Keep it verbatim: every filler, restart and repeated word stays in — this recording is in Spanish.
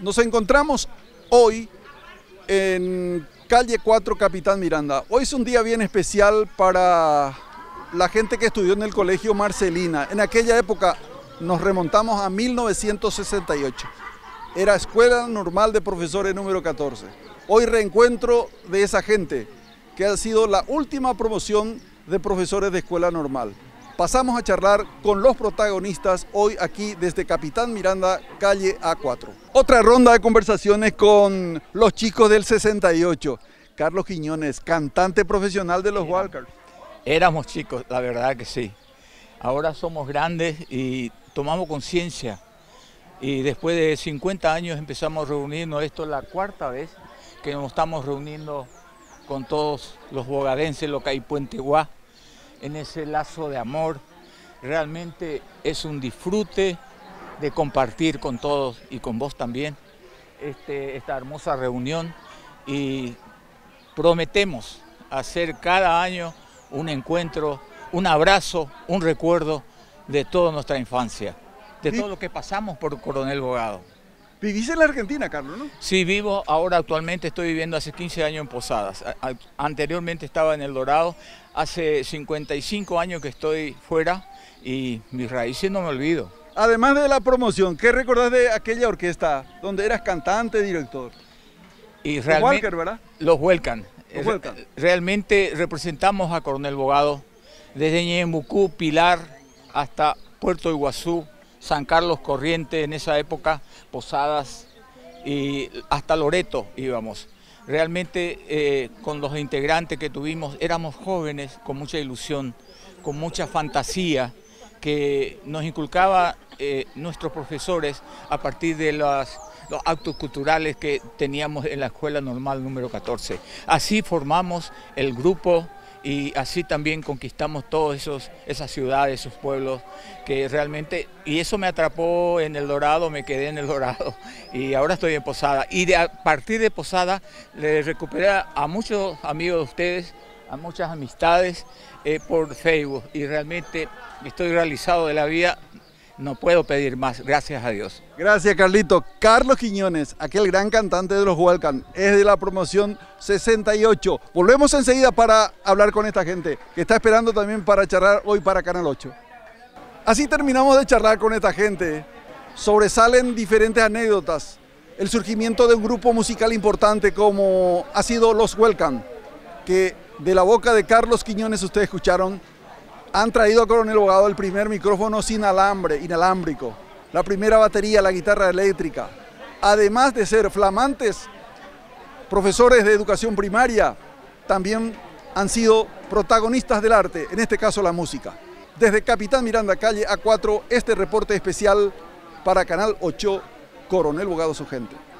Nos encontramos hoy en calle cuatro, Capitán Miranda. Hoy es un día bien especial para la gente que estudió en el Colegio Marcelina. En aquella época nos remontamos a mil novecientos sesenta y ocho. Era Escuela Normal de Profesores número catorce. Hoy reencuentro de esa gente que ha sido la última promoción de profesores de Escuela Normal. Pasamos a charlar con los protagonistas hoy aquí desde Capitán Miranda, calle A cuatro. Otra ronda de conversaciones con los chicos del sesenta y ocho. Carlos Quiñones, cantante profesional de los Walkers. Éramos chicos, la verdad que sí. Ahora somos grandes y tomamos conciencia. Y después de cincuenta años empezamos a reunirnos. Esto es la cuarta vez que nos estamos reuniendo con todos los bogadenses, los caipuenteguá, en ese lazo de amor. Realmente es un disfrute de compartir con todos y con vos también este, esta hermosa reunión, y prometemos hacer cada año un encuentro, un abrazo, un recuerdo de toda nuestra infancia, de todo lo que pasamos por Coronel Bogado. Vivís en la Argentina, Carlos, ¿no? Sí, vivo, ahora actualmente estoy viviendo hace quince años en Posadas. Anteriormente estaba en El Dorado, hace cincuenta y cinco años que estoy fuera y mis raíces no me olvido. Además de la promoción, ¿qué recordás de aquella orquesta donde eras cantante, director? Y los realmente, Walker, ¿verdad? Los Welcan. Los Welcan. Realmente representamos a Coronel Bogado desde Ñembucú, Pilar, hasta Puerto Iguazú, San Carlos Corrientes, en esa época, Posadas, y hasta Loreto íbamos. Realmente eh, con los integrantes que tuvimos éramos jóvenes con mucha ilusión, con mucha fantasía que nos inculcaba eh, nuestros profesores a partir de las, los actos culturales que teníamos en la Escuela Normal número catorce. Así formamos el grupo y así también conquistamos todas esos, esas ciudades, esos pueblos que realmente, y eso me atrapó en El Dorado, me quedé en El Dorado y ahora estoy en Posada. Y de, a partir de Posada le recuperé a muchos amigos de ustedes, a muchas amistades eh, por Facebook, y realmente estoy realizado de la vida. No puedo pedir más, gracias a Dios. Gracias, Carlito. Carlos Quiñones, aquel gran cantante de los Walcan, es de la promoción sesenta y ocho. Volvemos enseguida para hablar con esta gente que está esperando también para charlar hoy para Canal ocho. Así terminamos de charlar con esta gente. Sobresalen diferentes anécdotas. El surgimiento de un grupo musical importante como ha sido los Walcan, que de la boca de Carlos Quiñones ustedes escucharon, han traído a Coronel Bogado el primer micrófono sin alambre, inalámbrico, la primera batería, la guitarra eléctrica. Además de ser flamantes profesores de educación primaria, también han sido protagonistas del arte, en este caso la música. Desde Capitán Miranda, calle A cuatro, este reporte especial para Canal ocho, Coronel Bogado, su gente.